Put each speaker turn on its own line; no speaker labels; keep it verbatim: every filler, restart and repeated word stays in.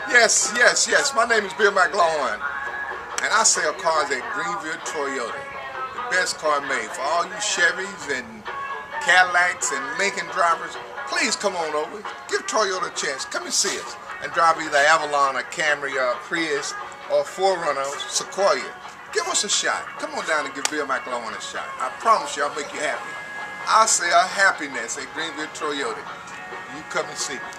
Yes, yes, yes. My name is Bill McLawhorn, and I sell cars at Greenville Toyota. The best car made. For all you Chevys and Cadillacs and Lincoln drivers, please come on over. Give Toyota a chance. Come and see us and drive either Avalon or Camry or Prius or four runner Sequoia. Give us a shot. Come on down and give Bill McLawhorn a shot. I promise you I'll make you happy. I'll sell happiness at Greenville Toyota. You come and see me.